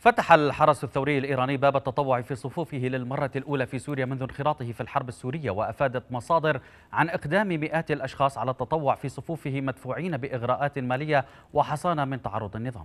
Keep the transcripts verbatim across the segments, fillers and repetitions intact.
فتح الحرس الثوري الإيراني باب التطوع في صفوفه للمرة الأولى في سوريا منذ انخراطه في الحرب السورية، وأفادت مصادر عن إقدام مئات الأشخاص على التطوع في صفوفه مدفوعين بإغراءات مالية وحصانة من تعرض النظام.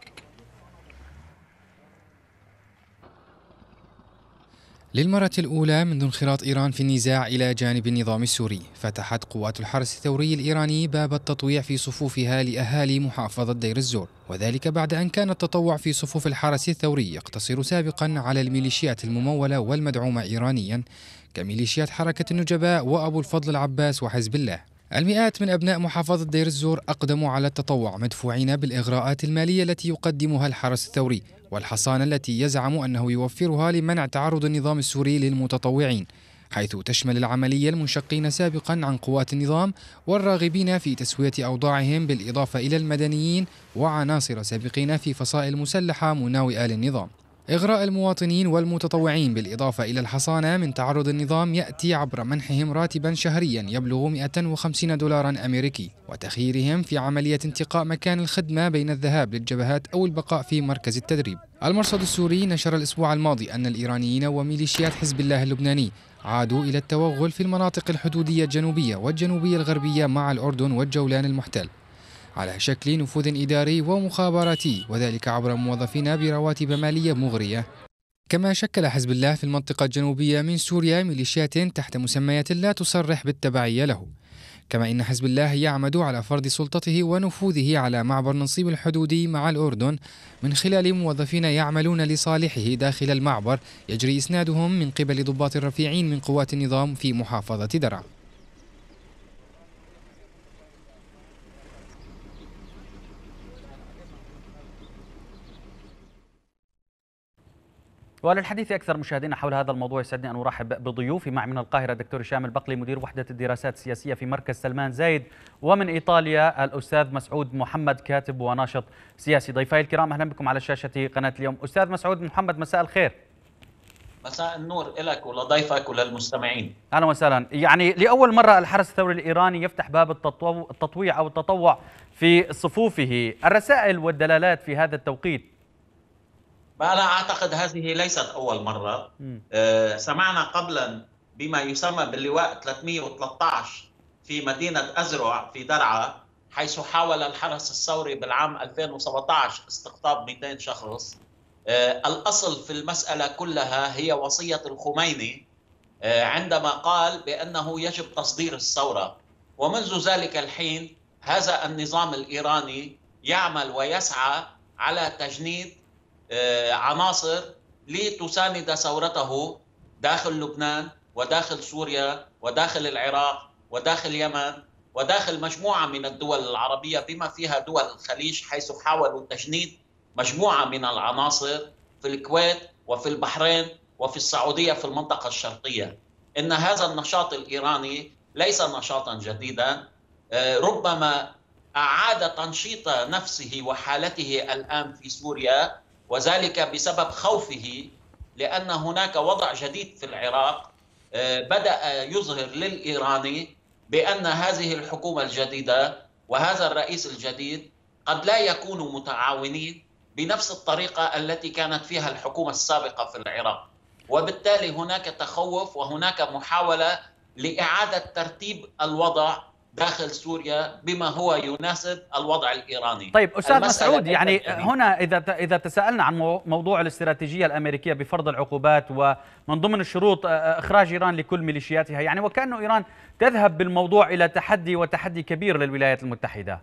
للمرة الأولى منذ انخراط إيران في النزاع إلى جانب النظام السوري، فتحت قوات الحرس الثوري الإيراني باب التطويع في صفوفها لأهالي محافظة دير الزور، وذلك بعد أن كان التطوع في صفوف الحرس الثوري يقتصر سابقا على الميليشيات الممولة والمدعومة إيرانيا كميليشيات حركة النجباء وأبو الفضل العباس وحزب الله. المئات من أبناء محافظة دير الزور أقدموا على التطوع مدفوعين بالإغراءات المالية التي يقدمها الحرس الثوري والحصانة التي يزعم أنه يوفرها لمنع تعرض النظام السوري للمتطوعين، حيث تشمل العملية المنشقين سابقا عن قوات النظام والراغبين في تسوية أوضاعهم، بالإضافة إلى المدنيين وعناصر سابقين في فصائل مسلحة مناوئة للنظام. إغراء المواطنين والمتطوعين بالإضافة إلى الحصانة من تعرض النظام يأتي عبر منحهم راتبا شهريا يبلغ مئة وخمسين دولارا أمريكي، وتخييرهم في عملية انتقاء مكان الخدمة بين الذهاب للجبهات أو البقاء في مركز التدريب. المرصد السوري نشر الأسبوع الماضي أن الإيرانيين وميليشيات حزب الله اللبناني عادوا إلى التوغل في المناطق الحدودية الجنوبية والجنوبية الغربية مع الأردن والجولان المحتل على شكل نفوذ إداري ومخابراتي، وذلك عبر موظفين برواتب مالية مغرية. كما شكل حزب الله في المنطقة الجنوبية من سوريا ميليشيات تحت مسميات لا تصرح بالتبعية له، كما إن حزب الله يعمد على فرض سلطته ونفوذه على معبر نصيب الحدودي مع الأردن من خلال موظفين يعملون لصالحه داخل المعبر يجري إسنادهم من قبل ضباط الرفيعين من قوات النظام في محافظة درعا. وللحديث أكثر مشاهدينا حول هذا الموضوع يسعدني أن أرحب بضيوفي. مع من القاهرة الدكتور هشام البقلي مدير وحدة الدراسات السياسية في مركز سلمان زايد، ومن إيطاليا الأستاذ مسعود محمد كاتب وناشط سياسي. ضيفي الكرام أهلا بكم على شاشة قناة اليوم. أستاذ مسعود محمد مساء الخير. مساء النور لك ولضيفك وللمستمعين. أهلا وسهلا. يعني لأول مرة الحرس الثوري الإيراني يفتح باب التطويع أو التطوع في صفوفه، الرسائل والدلالات في هذا التوقيت. أنا أعتقد هذه ليست أول مرة. أه سمعنا قبلا بما يسمى باللواء ثلاثمئة وثلاثة عشر في مدينة أزرع في درعا، حيث حاول الحرس الثوري بالعام ألفين وسبعة عشر استقطاب مئتين شخص. أه الأصل في المسألة كلها هي وصية الخميني أه عندما قال بأنه يجب تصدير الثورة، ومنذ ذلك الحين هذا النظام الإيراني يعمل ويسعى على تجنيد عناصر لتساند ثورته داخل لبنان وداخل سوريا وداخل العراق وداخل اليمن وداخل مجموعة من الدول العربية بما فيها دول الخليج، حيث حاولوا تجنيد مجموعة من العناصر في الكويت وفي البحرين وفي السعودية في المنطقة الشرقية. إن هذا النشاط الإيراني ليس نشاطا جديدا، ربما أعاد تنشيط نفسه وحالته الآن في سوريا، وذلك بسبب خوفه لأن هناك وضع جديد في العراق بدأ يظهر للإيراني بأن هذه الحكومة الجديدة وهذا الرئيس الجديد قد لا يكونوا متعاونين بنفس الطريقة التي كانت فيها الحكومة السابقة في العراق، وبالتالي هناك تخوف وهناك محاولة لإعادة ترتيب الوضع داخل سوريا بما هو يناسب الوضع الإيراني. طيب أستاذ مسعود، يعني هنا إذا إذا تساءلنا عن موضوع الاستراتيجية الأمريكية بفرض العقوبات ومن ضمن الشروط إخراج إيران لكل ميليشياتها، يعني وكأنه إيران تذهب بالموضوع إلى تحدي وتحدي كبير للولايات المتحدة.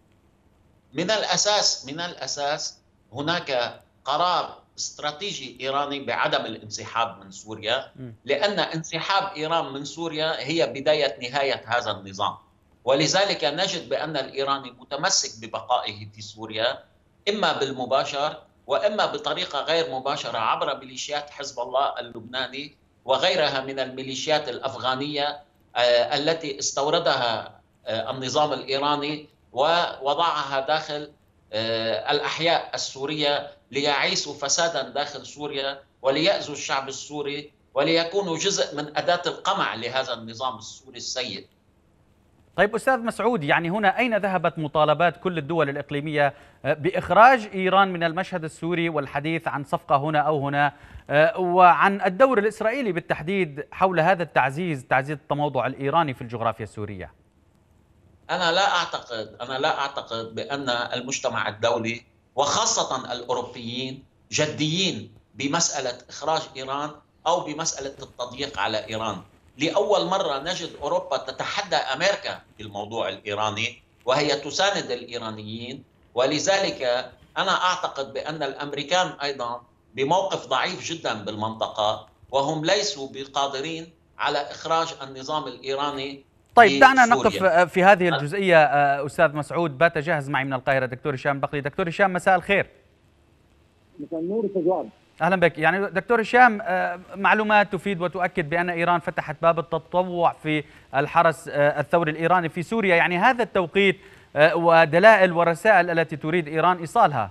من الأساس من الأساس هناك قرار استراتيجي إيراني بعدم الانسحاب من سوريا، لأن انسحاب إيران من سوريا هي بداية نهاية هذا النظام، ولذلك نجد بأن الإيراني متمسك ببقائه في سوريا إما بالمباشر وإما بطريقة غير مباشرة عبر ميليشيات حزب الله اللبناني وغيرها من الميليشيات الأفغانية التي استوردها النظام الإيراني ووضعها داخل الأحياء السورية ليعيشوا فسادا داخل سوريا وليأذوا الشعب السوري وليكونوا جزء من أداة القمع لهذا النظام السوري السيء. طيب أستاذ مسعود، يعني هنا أين ذهبت مطالبات كل الدول الإقليمية بإخراج إيران من المشهد السوري والحديث عن صفقة هنا أو هنا، وعن الدور الإسرائيلي بالتحديد حول هذا التعزيز، تعزيز التموضع الإيراني في الجغرافيا السورية؟ أنا لا أعتقد أنا لا أعتقد بأن المجتمع الدولي وخاصة الأوروبيين جديين بمسألة إخراج إيران أو بمسألة التضييق على إيران. لأول مرة نجد أوروبا تتحدى أمريكا في الموضوع الإيراني، وهي تساند الإيرانيين، ولذلك أنا أعتقد بأن الأمريكان أيضا بموقف ضعيف جدا بالمنطقة، وهم ليسوا بقادرين على إخراج النظام الإيراني. طيب دعنا نقف في هذه الجزئية. أستاذ مسعود بات جاهز معي من القاهرة دكتور هشام بقلي. دكتور هشام مساء الخير. مساء النور استاذ وائل. اهلا بك. يعني دكتور هشام، معلومات تفيد وتؤكد بان ايران فتحت باب التطوع في الحرس الثوري الايراني في سوريا، يعني هذا التوقيت ودلائل ورسائل التي تريد ايران ايصالها.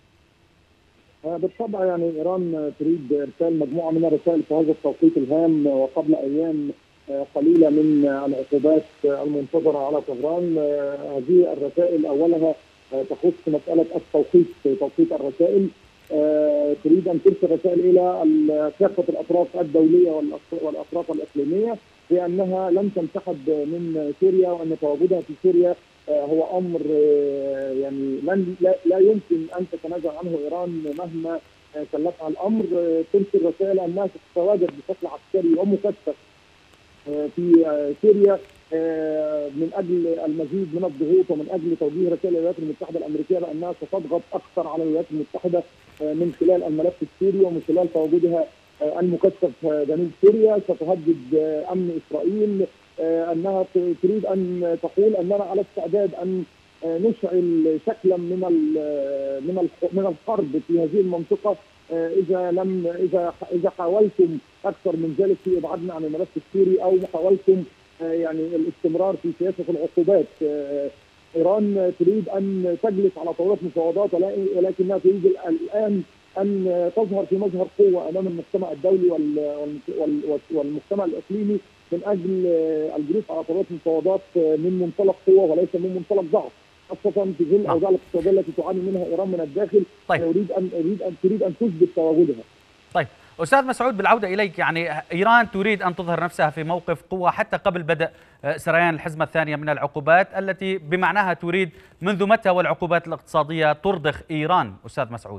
بالطبع يعني ايران تريد ارسال مجموعه من الرسائل في هذا التوقيت الهام، وقبل ايام قليله من العقوبات المنتظره على طهران. هذه الرسائل اولها تخص مساله التوقيت، توقيت الرسائل. آه، تريد ان ترسل رسائل الى كافه الاطراف الدوليه والاطراف الاقليميه بانها لن تنسحب من سوريا، وان تواجدها في سوريا آه هو امر آه يعني لن لا, لا يمكن ان تتنازل عنه ايران مهما آه كلفها الامر. آه ترسل رسائل انها تتواجد بشكل عسكري ومكثف آه في آه سوريا آه من اجل المزيد من الضغوط، ومن اجل توجيه رسائل الولايات المتحده الامريكيه بانها ستضغط اكثر على الولايات المتحده من خلال الملف السوري، ومن خلال تواجدها المكثف جنوب سوريا. ستهدد امن اسرائيل، انها تريد ان تقول اننا على استعداد ان نشعل شكلا من من من الحرب في هذه المنطقه اذا لم اذا اذا حاولتم اكثر من ذلك في ابعادنا عن الملف السوري، او حاولتم يعني الاستمرار في سياسه العقوبات. ايران تريد ان تجلس على طاوله مفاوضات، ولكنها تريد الان ان تظهر في مظهر قوه امام المجتمع الدولي والمجتمع الاقليمي من اجل الجلوس على طاوله مفاوضات من منطلق قوه وليس من منطلق ضعف، خاصه في ظل الاوضاع الاقتصاديه التي تعاني منها ايران من الداخل. طيب. تريد ان تريد ان تريد ان تثبت تواجدها. طيب أستاذ مسعود، بالعودة إليك، يعني إيران تريد أن تظهر نفسها في موقف قوة حتى قبل بدء سريان الحزمة الثانية من العقوبات، التي بمعناها تريد منذ متى والعقوبات الاقتصادية ترضخ إيران أستاذ مسعود؟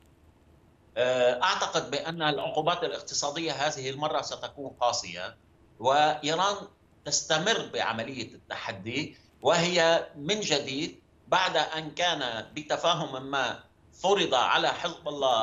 أعتقد بأن العقوبات الاقتصادية هذه المرة ستكون قاسية، وإيران تستمر بعملية التحدي، وهي من جديد بعد أن كان بتفاهم ما فرض على حزب الله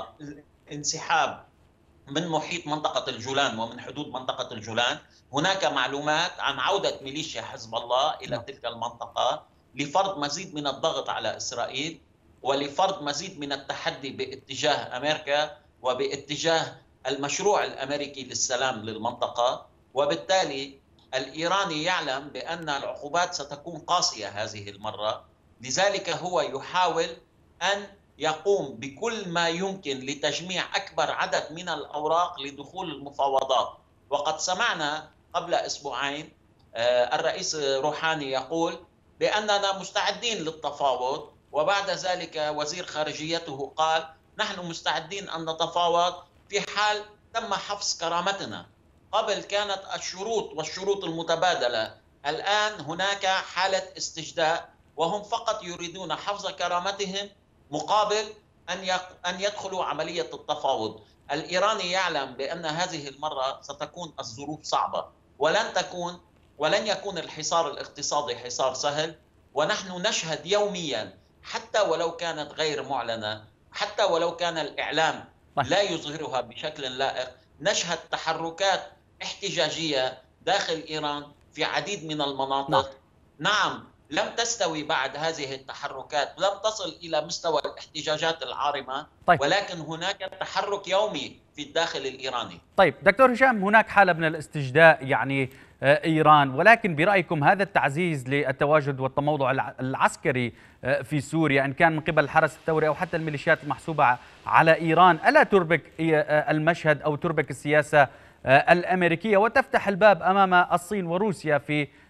الانسحاب من محيط منطقة الجولان ومن حدود منطقة الجولان. هناك معلومات عن عودة ميليشيا حزب الله إلى تلك المنطقة لفرض مزيد من الضغط على إسرائيل، ولفرض مزيد من التحدي باتجاه أمريكا وباتجاه المشروع الأمريكي للسلام للمنطقة. وبالتالي الإيراني يعلم بأن العقوبات ستكون قاسية هذه المرة، لذلك هو يحاول أن يقوم بكل ما يمكن لتجميع أكبر عدد من الأوراق لدخول المفاوضات. وقد سمعنا قبل أسبوعين الرئيس روحاني يقول بأننا مستعدين للتفاوض، وبعد ذلك وزير خارجيته قال نحن مستعدين أن نتفاوض في حال تم حفظ كرامتنا. قبل كانت الشروط والشروط المتبادلة، الآن هناك حالة استجداء، وهم فقط يريدون حفظ كرامتهم مقابل أن أن يدخلوا عملية التفاوض. الإيراني يعلم بأن هذه المرة ستكون الظروف صعبة، ولن تكون ولن يكون الحصار الاقتصادي حصار سهل، ونحن نشهد يوميا حتى ولو كانت غير معلنة، حتى ولو كان الإعلام لا يظهرها بشكل لائق، نشهد تحركات احتجاجية داخل إيران في عديد من المناطق. نعم، لم تستوي بعد هذه التحركات، لم تصل إلى مستوى الاحتجاجات العارمة. طيب. ولكن هناك تحرك يومي في الداخل الإيراني. طيب دكتور هشام، هناك حالة من الاستجداء يعني إيران، ولكن برأيكم هذا التعزيز للتواجد والتموضع العسكري في سوريا، إن كان من قبل الحرس الثوري أو حتى الميليشيات المحسوبة على إيران، ألا تربك المشهد أو تربك السياسة الأمريكية وتفتح الباب أمام الصين وروسيا في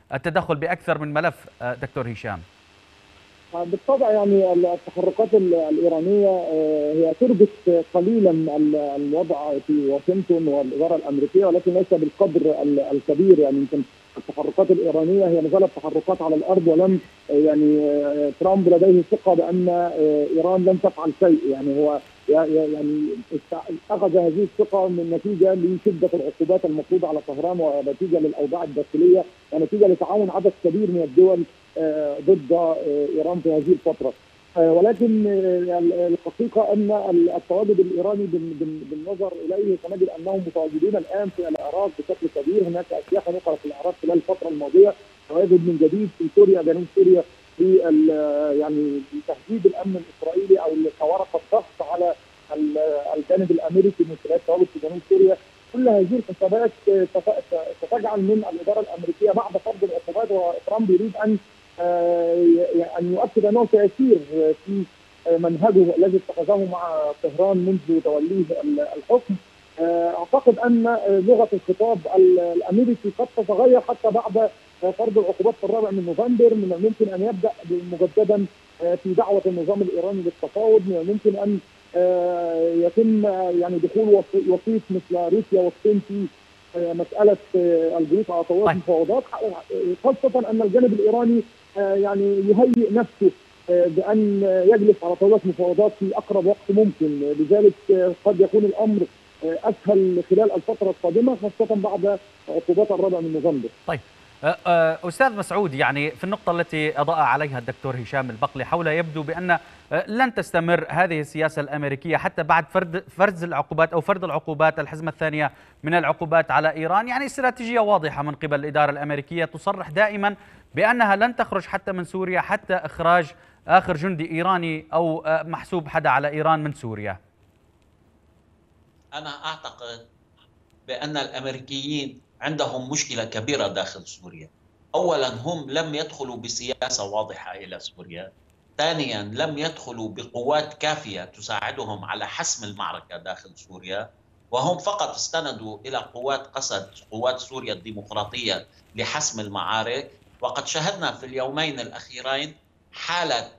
التدخل بأكثر من ملف دكتور هشام؟ بالطبع يعني التحركات الإيرانية هي تربط قليلا الوضع في واشنطن والإدارة الأمريكية، ولكن ليس بالقدر الكبير. يعني يمكن التحركات الإيرانية هي نزلت تحركات على الأرض، ولم يعني ترامب لديه ثقة بأن إيران لن تفعل شيء. يعني هو يعني أخذ هذه الثقة من نتيجة لشدة العقوبات المفروضة على طهران، ونتيجة للأوضاع الداخلية، ونتيجة لتعاون عدد كبير من الدول ضد إيران في هذه الفترة. ولكن الحقيقة أن التواجد الإيراني بالنظر إليه سنجد أنهم متواجدين الآن في العراق بشكل كبير. هناك أسلحة نقلت في العراق خلال الفترة الماضية، تواجد من جديد في سوريا، جنوب سوريا، في يعني تهديد الأمن الإسرائيلي أو كورقة ضغط على الجانب الأمريكي من خلال التواجد في جنوب سوريا. كل هذه الحسابات ستجعل من الإدارة الأمريكية بعد فرض العقوبات، وترامب يريد أن أن يؤكد أنه سيسير في منهجه الذي اتخذه مع طهران منذ توليه الحكم. أعتقد أن لغة الخطاب الأمريكي قد تتغير حتى بعد فرض العقوبات في الرابع من نوفمبر. من الممكن أن يبدأ مجددا في دعوة النظام الإيراني للتفاوض، من الممكن أن يتم يعني دخول وسيط مثل روسيا والصين في مسألة الجلوس على طاولة المفاوضات، خاصة أن الجانب الإيراني يعني يهيئ نفسه بأن يجلس على طاولة مفاوضات في أقرب وقت ممكن. لذلك قد يكون الأمر أسهل خلال الفترة القادمة، خاصة بعد عقوبات الرابع من نوفمبر. طيب أستاذ مسعود، يعني في النقطة التي أضاء عليها الدكتور هشام البقلي حول يبدو بأن لن تستمر هذه السياسة الأمريكية حتى بعد فرض فرض العقوبات أو فرض العقوبات الحزمة الثانية من العقوبات على إيران. يعني استراتيجية واضحة من قبل الإدارة الأمريكية تصرح دائما بأنها لن تخرج حتى من سوريا حتى إخراج آخر جندي إيراني أو محسوب حدا على إيران من سوريا. أنا أعتقد بأن الأمريكيين عندهم مشكلة كبيرة داخل سوريا. أولا، هم لم يدخلوا بسياسة واضحة إلى سوريا. ثانيا، لم يدخلوا بقوات كافية تساعدهم على حسم المعركة داخل سوريا، وهم فقط استندوا إلى قوات قسد، قوات سوريا الديمقراطية، لحسم المعارك. وقد شهدنا في اليومين الأخيرين حالة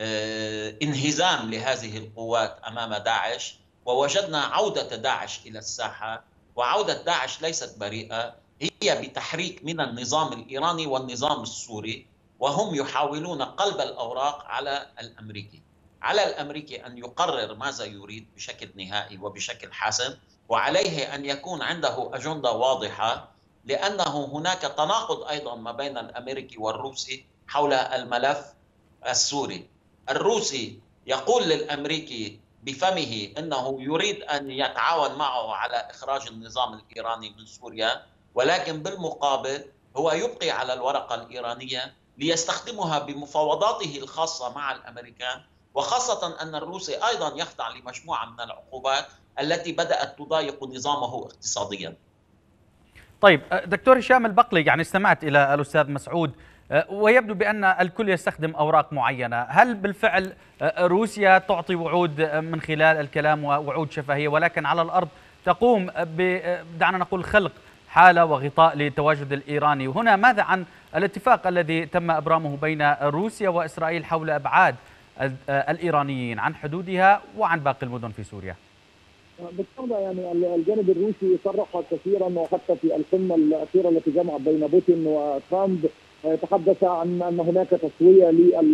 انهزام لهذه القوات أمام داعش، ووجدنا عودة داعش إلى الساحة. وعودة داعش ليست بريئة، هي بتحريك من النظام الإيراني والنظام السوري، وهم يحاولون قلب الأوراق على الأمريكي. على الأمريكي أن يقرر ماذا يريد بشكل نهائي وبشكل حاسم، وعليه أن يكون عنده أجندة واضحة، لأنه هناك تناقض أيضا ما بين الأمريكي والروسي حول الملف السوري. الروسي يقول للأمريكي بفمه أنه يريد أن يتعاون معه على إخراج النظام الإيراني من سوريا، ولكن بالمقابل هو يبقي على الورقة الإيرانية ليستخدمها بمفاوضاته الخاصة مع الأمريكان، وخاصة أن الروسي أيضا يخضع لمجموعة من العقوبات التي بدأت تضايق نظامه اقتصاديا. طيب دكتور هشام البقلي، يعني استمعت إلى الأستاذ مسعود ويبدو بأن الكل يستخدم أوراق معينة. هل بالفعل روسيا تعطي وعود من خلال الكلام ووعود شفهية، ولكن على الأرض تقوم دعنا نقول خلق حالة وغطاء للتواجد الإيراني؟ وهنا ماذا عن الاتفاق الذي تم إبرامه بين روسيا وإسرائيل حول إبعاد الإيرانيين عن حدودها وعن باقي المدن في سوريا؟ بالطبع يعني الجانب الروسي صرح كثيرا، وحتى في القمة الأخيرة التي جمعت بين بوتين وترامب تحدث عن أن هناك تسوية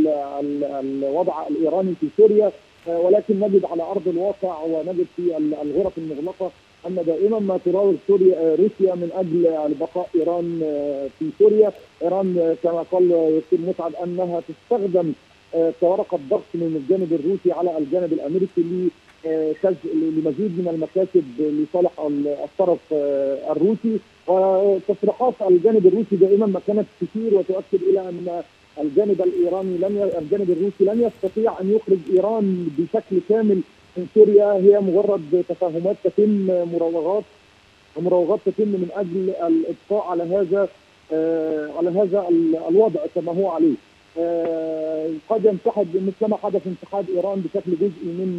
للوضع الإيراني في سوريا، ولكن نجد على أرض الواقع ونجد في الغرف المغلقة أن دائما ما تراود سوريا روسيا من أجل بقاء إيران في سوريا. إيران كما قال ياسر مسعد أنها تستخدم كورقة ضغط من الجانب الروسي على الجانب الأمريكي لمزيد من المكاسب لصالح الطرف الروسي. وتصريحات الجانب الروسي دائما ما كانت كثير وتؤكد الى ان الجانب الايراني لن الجانب الروسي لن يستطيع ان يخرج ايران بشكل كامل من سوريا، هي مجرد تفاهمات تتم، مراوغات ومراوغات تتم من اجل الابقاء على هذا على هذا الوضع كما هو عليه. قد ينسحب مثلما حدث انسحاب ايران بشكل جزئي من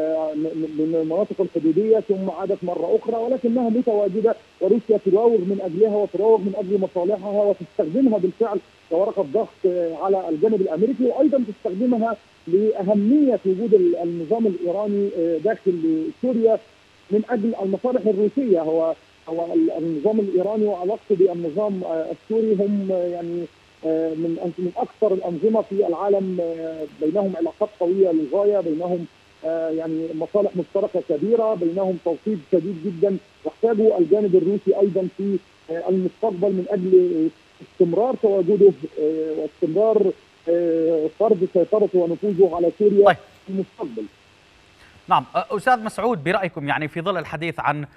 من المناطق الحدوديه ثم عادت مره اخرى، ولكنها متواجده وروسيا تراوغ من اجلها وتراوغ من اجل مصالحها وتستخدمها بالفعل كورقه ضغط على الجانب الامريكي، وايضا تستخدمها لاهميه وجود النظام الايراني داخل سوريا من اجل المصالح الروسيه. هو هو النظام الايراني وعلاقته بالنظام السوري هم يعني من من اكثر الانظمه في العالم، بينهم علاقات قويه للغايه، بينهم يعني مصالح مشتركه كبيره، بينهم توطيد شديد جدا يحتاجه الجانب الروسي ايضا في المستقبل من اجل استمرار تواجده واستمرار فرض سيطرته ونفوذه على سوريا طيب. في المستقبل. نعم أستاذ مسعود، برأيكم يعني في ظل الحديث عن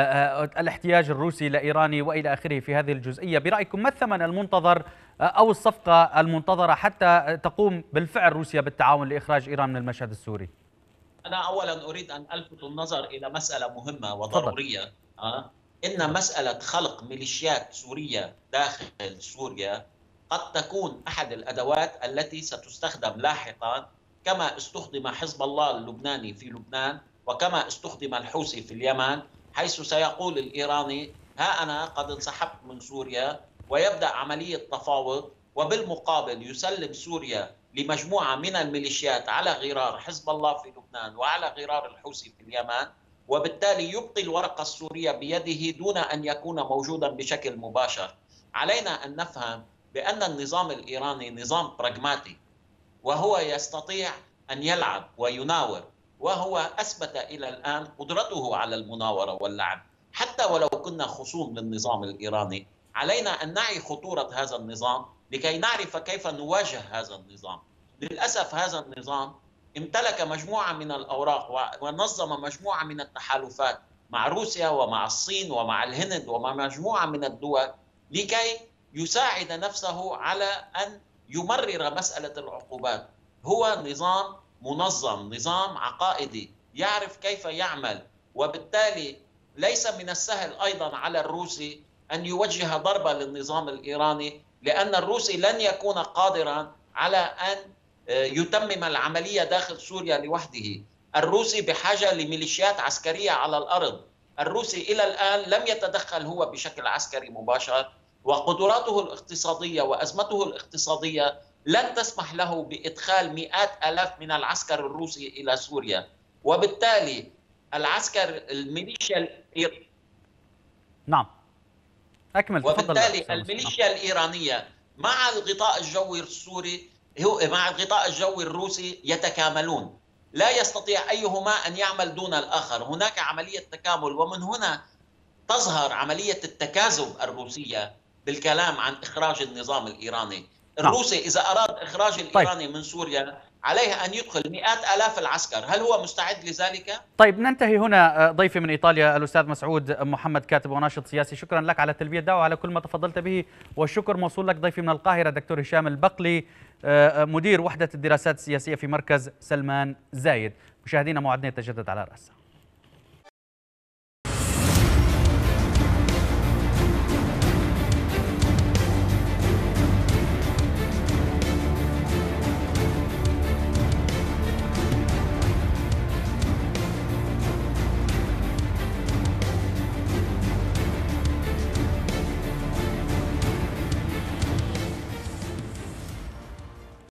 الاحتياج الروسي لإيراني وإلى آخره في هذه الجزئية، برأيكم ما الثمن المنتظر أو الصفقة المنتظرة حتى تقوم بالفعل روسيا بالتعاون لإخراج إيران من المشهد السوري؟ أنا أولا أريد أن ألفت النظر إلى مسألة مهمة وضرورية. أه؟ إن مسألة خلق ميليشيات سورية داخل سوريا قد تكون أحد الأدوات التي ستستخدم لاحقا، كما استخدم حزب الله اللبناني في لبنان وكما استخدم الحوثي في اليمن، حيث سيقول الإيراني ها أنا قد انسحبت من سوريا، ويبدأ عملية تفاوض، وبالمقابل يسلم سوريا لمجموعة من الميليشيات على غرار حزب الله في لبنان وعلى غرار الحوثي في اليمن، وبالتالي يبقي الورقة السورية بيده دون أن يكون موجودا بشكل مباشر. علينا أن نفهم بأن النظام الإيراني نظام براغماتي، وهو يستطيع أن يلعب ويناور، وهو أثبت إلى الآن قدرته على المناورة واللعب. حتى ولو كنا خصوم للنظام الإيراني، علينا أن نعي خطورة هذا النظام لكي نعرف كيف نواجه هذا النظام. للأسف هذا النظام امتلك مجموعة من الأوراق ونظم مجموعة من التحالفات مع روسيا ومع الصين ومع الهند ومع مجموعة من الدول لكي يساعد نفسه على أن يمرر مسألة العقوبات. هو نظام منظم، نظام عقائدي، يعرف كيف يعمل، وبالتالي ليس من السهل أيضا على الروسي أن يوجه ضربة للنظام الإيراني، لأن الروسي لن يكون قادرا على أن يتمم العملية داخل سوريا لوحده. الروسي بحاجة لميليشيات عسكرية على الأرض. الروسي إلى الآن لم يتدخل هو بشكل عسكري مباشر، وقدراته الاقتصادية وأزمته الاقتصادية لن تسمح له بإدخال مئات آلاف من العسكر الروسي إلى سوريا، وبالتالي العسكر الميليشيا نعم أكمل وبالتالي الميليشيا الإيرانية مع الغطاء الجوي السوري هو مع الغطاء الجوي الروسي يتكاملون، لا يستطيع أيهما أن يعمل دون الآخر. هناك عملية تكامل، ومن هنا تظهر عملية التكاذب الروسية بالكلام عن إخراج النظام الإيراني. الروسي إذا أراد إخراج الإيراني طيب. من سوريا عليه أن يدخل مئات آلاف العسكر. هل هو مستعد لذلك؟ طيب ننتهي هنا. ضيفي من إيطاليا الأستاذ مسعود محمد، كاتب وناشط سياسي، شكرا لك على تلبية الدعوة وعلى كل ما تفضلت به، والشكر موصول لك. ضيفي من القاهرة دكتور هشام البقلي، مدير وحدة الدراسات السياسية في مركز سلمان زايد. مشاهدينا موعدنا يتجدد على رأس